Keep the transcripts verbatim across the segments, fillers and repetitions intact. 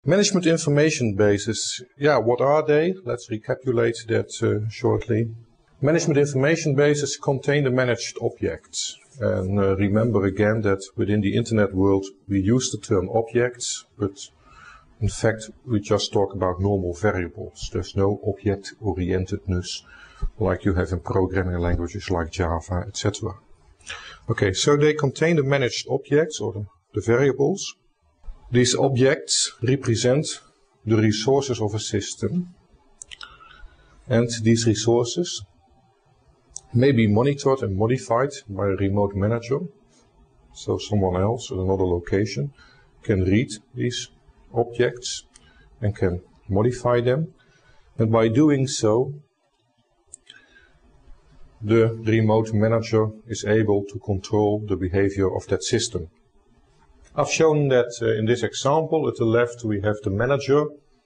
Management information bases, yeah, what are they? Let's recapitulate that uh, shortly. Management information bases contain the managed objects. And uh, remember again that within the internet world we use the term objects, but in fact we just talk about normal variables. There's no object-orientedness like you have in programming languages like Java, et cetera. Okay, so they contain the managed objects or the, the variables. These objects represent the resources of a system, and these resources may be monitored and modified by a remote manager. So someone else at another location can read these objects and can modify them, and by doing so the remote manager is able to control the behavior of that system. I've shown that uh, in this example. At the left we have the manager,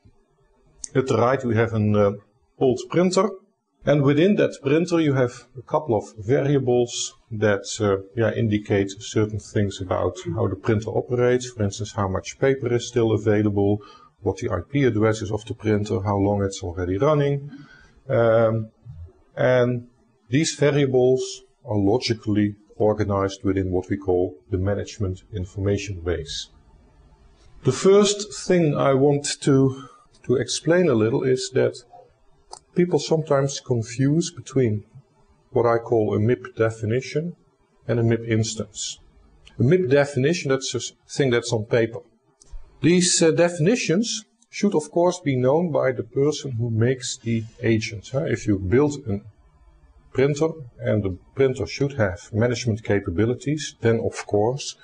at the right we have an uh, old printer, and within that printer you have a couple of variables that uh, yeah, indicate certain things about how the printer operates. For instance, how much paper is still available, what the I P address is of the printer, how long it's already running. Um, and these variables are logically organized within what we call the management information base. The first thing I want to, to explain a little is that people sometimes confuse between what I call a M I P definition and a M I P instance. A M I P definition, that's a thing that's on paper. These uh, definitions should of course be known by the person who makes the agent. Huh? If you build a printer and the printer should have management capabilities, then of course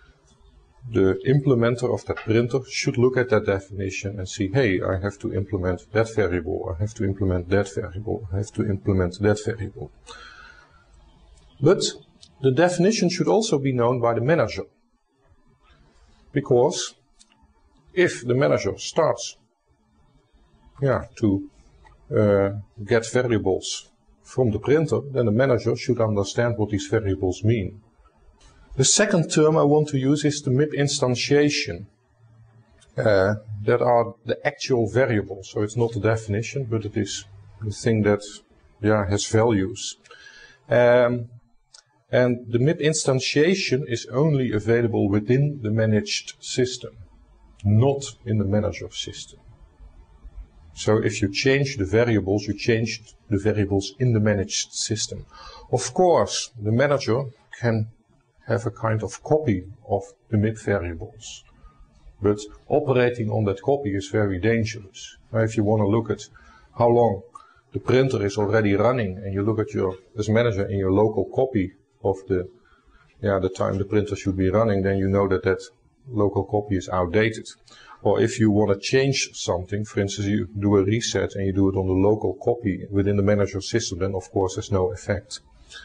the implementer of that printer should look at that definition and see, hey, I have to implement that variable, I have to implement that variable, I have to implement that variable. But the definition should also be known by the manager, because if the manager starts yeah, to uh, get variables from the printer, then the manager should understand what these variables mean. The second term I want to use is the M I P instantiation. Uh, that are the actual variables. So it's not the definition, but it is the thing that yeah, has values. Um, and the M I P instantiation is only available within the managed system, not in the manager system. So if you change the variables, you change the variables in the managed system. Of course, the manager can have a kind of copy of the M I P variables, but operating on that copy is very dangerous. Now, if you want to look at how long the printer is already running, and you look at your, as manager, in your local copy of the, yeah, the time the printer should be running, then you know that that local copy is outdated. Or if you want to change something, for instance, you do a reset and you do it on the local copy within the manager system, then of course there's no effect.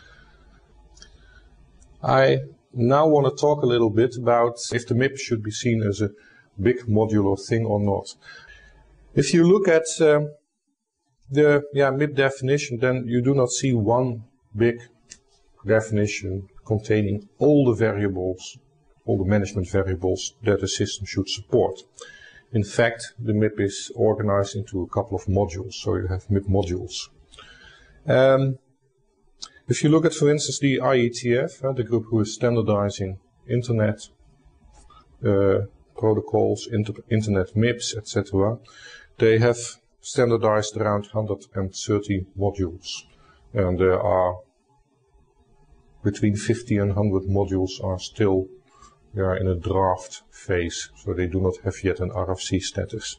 I now want to talk a little bit about if the M I P should be seen as a big modular thing or not. If you look at um, the yeah, M I P definition, then you do not see one big definition containing all the variables, all the management variables that a system should support. In fact, the M I P is organized into a couple of modules, so you have M I P modules. Um, if you look at, for instance, the I E T F, uh, the group who is standardizing internet uh, protocols, inter internet M I Ps, et cetera, they have standardized around one hundred thirty modules, and there are between fifty and one hundred modules are still They are in a draft phase, so they do not have yet an R F C status.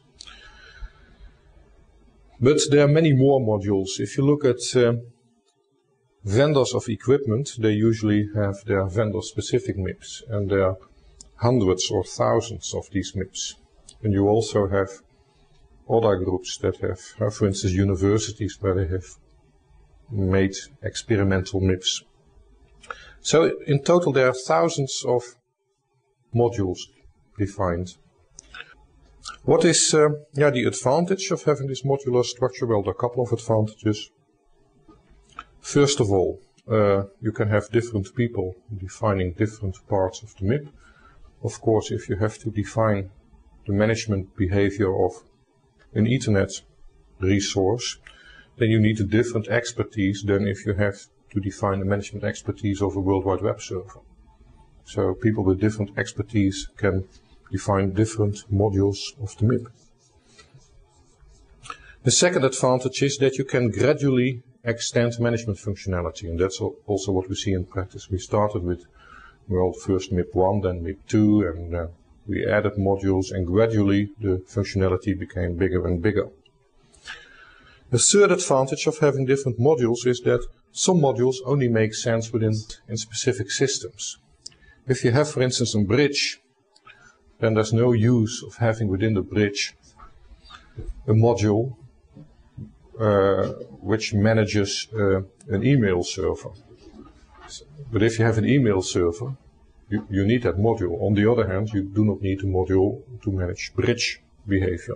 But there are many more modules. If you look at uh, vendors of equipment, they usually have their vendor-specific M I Ps, and there are hundreds or thousands of these M I Ps. And you also have other groups that have, uh, for instance, universities where they have made experimental M I Ps. So in total there are thousands of modules defined. What is uh, yeah, the advantage of having this modular structure? Well, there are a couple of advantages. First of all, uh, you can have different people defining different parts of the M I P. Of course, if you have to define the management behavior of an Ethernet resource, then you need a different expertise than if you have to define the management expertise of a World Wide Web server. So people with different expertise can define different modules of the M I P. The second advantage is that you can gradually extend management functionality, and that's also what we see in practice. We started with, well, first M I P one, then M I P two, and uh, we added modules, and gradually the functionality became bigger and bigger. The third advantage of having different modules is that some modules only make sense within in specific systems. If you have, for instance, a bridge, then there's no use of having within the bridge a module uh, which manages uh, an email server. But if you have an email server, you, you need that module. On the other hand, you do not need a module to manage bridge behavior.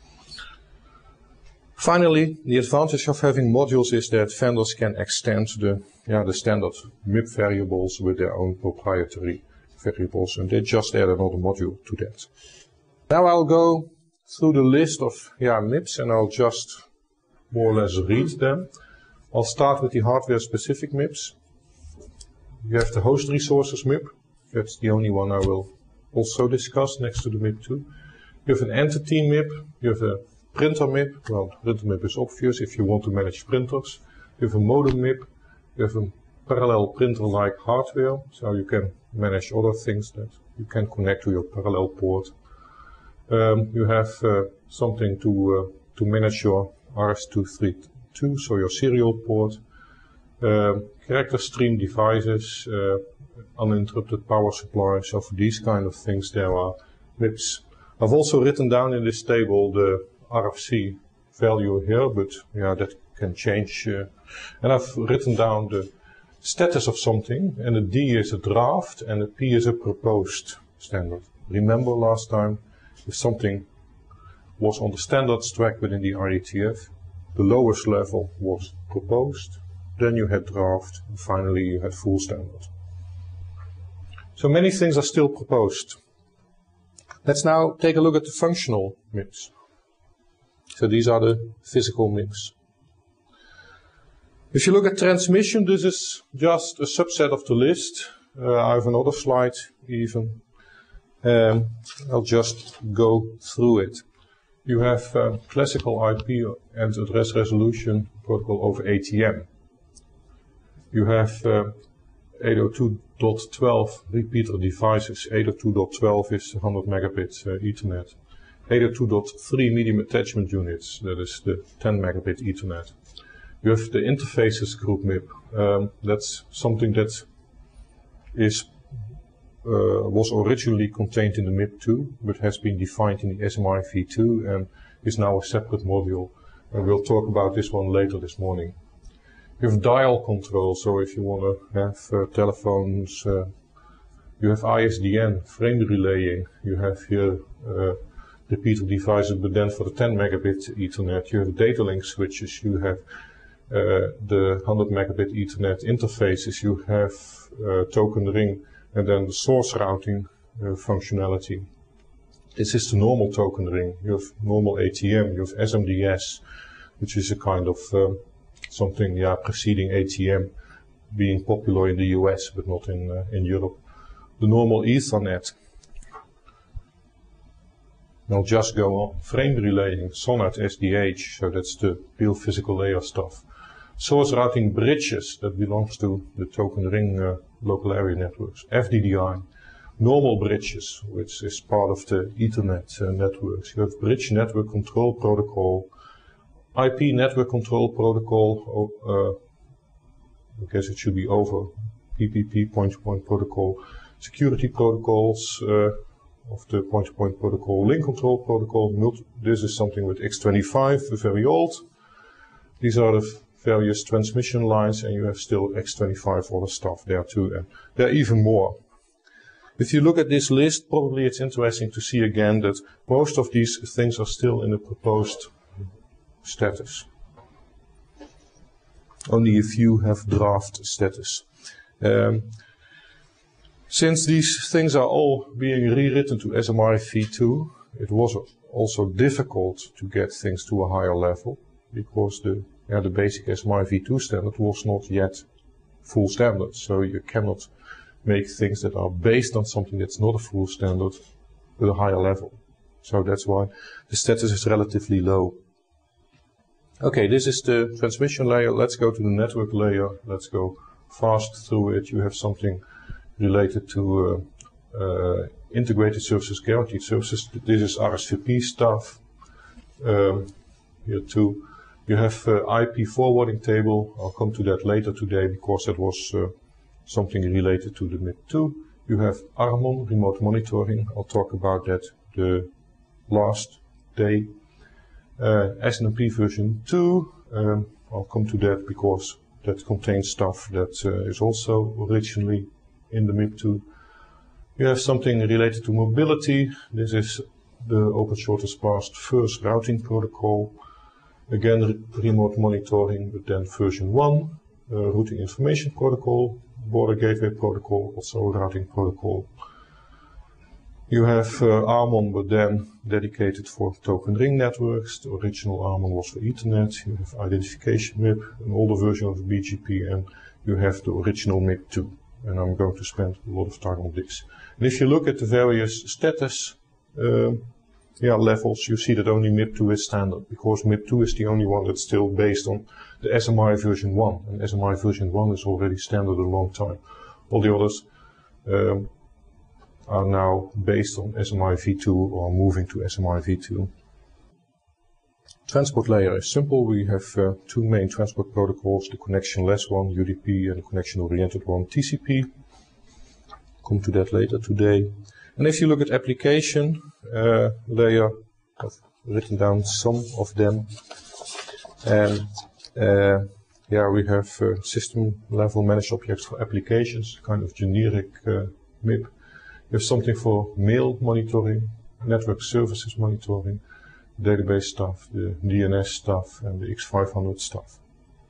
Finally, the advantage of having modules is that vendors can extend the, yeah, the standard M I P variables with their own proprietary variables, and they just add another module to that. Now I'll go through the list of yeah, M I Ps, and I'll just more or less read them. I'll start with the hardware-specific M I Ps. You have the host resources M I P. That's the only one I will also discuss next to the M I P two. You have an entity M I P. You have a printer M I P. Well, printer M I P is obvious if you want to manage printers. You have a modem M I P. You have a parallel printer-like hardware, so you can manage other things that you can connect to your parallel port. Um, you have uh, something to uh, to manage your R S two thirty-two, so your serial port. Um, character stream devices, uh, uninterrupted power supply. So for these kind of things there are M I Ps. I've also written down in this table the R F C value here, but yeah, that can change. Uh, and I've written down the status of something, and the D is a draft and the P is a proposed standard. Remember last time, if something was on the standards track within the R E T F, the lowest level was proposed, then you had draft, and finally you had full standard. So many things are still proposed. Let's now take a look at the functional M I Ps. So these are the physical M I Ps. If you look at transmission, this is just a subset of the list. Uh, I have another slide even. Um, I'll just go through it. You have uh, classical I P and address resolution protocol over A T M. You have uh, eight oh two dot twelve repeater devices. eight oh two dot twelve is one hundred megabit uh, Ethernet. eight oh two dot three medium attachment units, that is the ten megabit Ethernet. You have the interfaces group M I P. Um, that's something that is uh, was originally contained in the M I P two, but has been defined in the S M I V two and is now a separate module. And we'll talk about this one later this morning. You have dial control, so if you want to have uh, telephones, uh, you have I S D N, frame relaying, you have here uh, repeater devices, but then for the ten megabit Ethernet, you have data link switches, you have uh, the one hundred megabit Ethernet interfaces, you have uh, token ring, and then the source routing uh, functionality. This is the normal token ring. You have normal A T M, you have S M D S, which is a kind of uh, something, yeah, preceding A T M, being popular in the U S, but not in, uh, in Europe. The normal Ethernet. I'll just go on. Frame relaying, SONET, S D H, so that's the real physical layer stuff. Source routing bridges, that belongs to the token ring uh, local area networks. F D D I, normal bridges, which is part of the Ethernet uh, networks. You have bridge network control protocol, I P network control protocol, uh, I guess it should be over, P P P, point-to-point protocol, security protocols, uh, of the point-to-point protocol, link control protocol. This is something with X twenty-five, very old. These are the various transmission lines, and you have still X twenty-five other stuff there too, and there are even more. If you look at this list, probably it's interesting to see again that most of these things are still in the proposed status. Only a few have draft status. Um, Since these things are all being rewritten to S M I V two, it was also difficult to get things to a higher level because the, yeah, the basic S M I v two standard was not yet full standard. So you cannot make things that are based on something that's not a full standard with a higher level. So that's why the status is relatively low. Okay, this is the transmission layer. Let's go to the network layer. Let's go fast through it. You have something related to uh, uh, integrated services, guaranteed services. This is R S V P stuff. Um, here too. You have uh, I P forwarding table. I'll come to that later today because that was uh, something related to the M I P two. You have Armon, remote monitoring. I'll talk about that the last day. Uh, S N M P version two. Um, I'll come to that because that contains stuff that uh, is also originally in the M I P two. You have something related to mobility. This is the Open Shortest Path first routing protocol. Again, re remote monitoring, but then version one, uh, routing information protocol, border gateway protocol, also routing protocol. You have uh, Armon, but then dedicated for token ring networks. The original Armon was for Ethernet. You have identification M I P, an older version of B G P, and you have the original M I P two. And I'm going to spend a lot of time on this. And if you look at the various status um, yeah, levels, you see that only M I P two is standard, because M I P two is the only one that's still based on the S M I version one. And S M I version one is already standard a long time. All the others um, are now based on S M I v two or moving to S M I v two. Transport layer is simple. We have uh, two main transport protocols, the connection-less one, U D P, and the connection-oriented one, T C P. Come to that later today. And if you look at application uh, layer, I've written down some of them. And uh, yeah, we have uh, system-level managed objects for applications, kind of generic uh, M I P. You have something for mail monitoring, network services monitoring, database stuff, the D N S stuff, and the X five hundred stuff.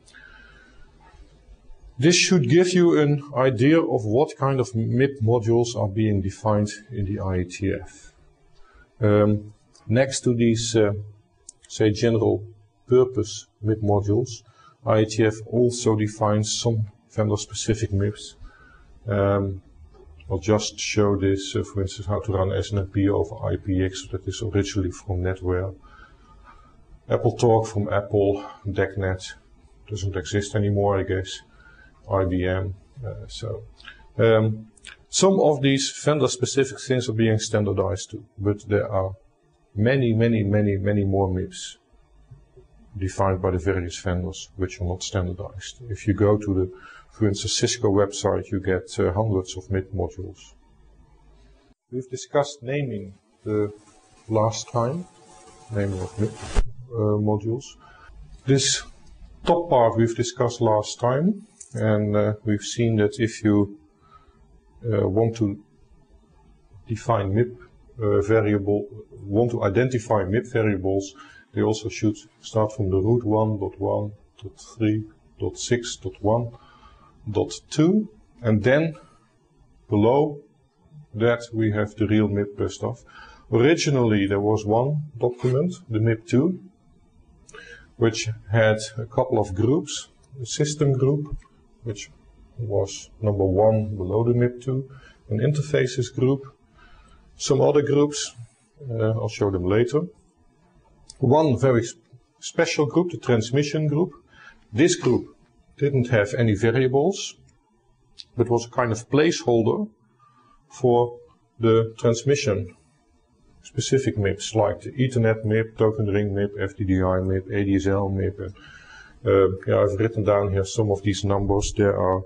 This should give you an idea of what kind of M I P modules are being defined in the I E T F. Um, next to these, uh, say, general purpose M I P modules, I E T F also defines some vendor-specific M I Ps. Um, I'll just show this, uh, for instance, how to run S N M P over I P X, that is originally from NetWare. AppleTalk from Apple, DECnet doesn't exist anymore, I guess. I B M. Uh, so, um, some of these vendor-specific things are being standardized too, but there are many, many, many, many more M I Ps defined by the various vendors which are not standardized. If you go to the, for instance, Cisco website, you get uh, hundreds of M I P modules. We've discussed naming the last time, naming of M I P uh, modules. This top part we've discussed last time, and uh, we've seen that if you uh, want to define M I P uh, variable, want to identify M I P variables, they also should start from the root one dot one dot three dot six dot one dot two, and then below that we have the real M I P stuff. Originally there was one document, the M I P two, which had a couple of groups, a system group, which was number one below the M I P two, an interfaces group, some other groups, uh, I'll show them later. One very sp special group, the transmission group. This group didn't have any variables, but was a kind of placeholder for the transmission specific M I Ps, like the Ethernet M I P, token ring M I P, F D D I M I P, A D S L M I P. And, uh, yeah, I've written down here some of these numbers. There are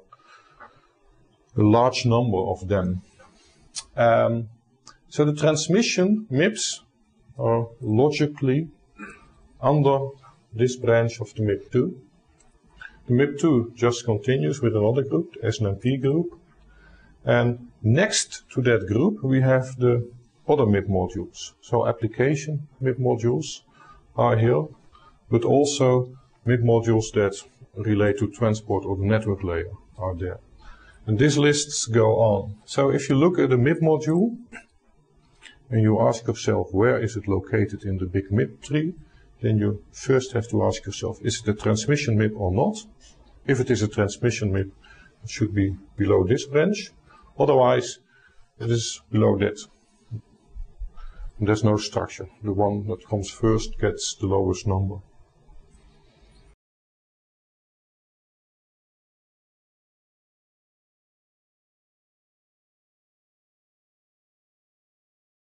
a large number of them. Um, so the transmission M I Ps are logically under this branch of the M I P two. The M I P two just continues with another group, the S N M P group. And next to that group we have the other M I P modules. So application M I P modules are here, but also M I P modules that relate to transport or the network layer are there. And these lists go on. So if you look at the M I P module, and you ask yourself where is it located in the big M I P tree, then you first have to ask yourself, is it a transmission M I P or not? If it is a transmission M I P, it should be below this branch. Otherwise, it is below that. And there's no structure. The one that comes first gets the lowest number.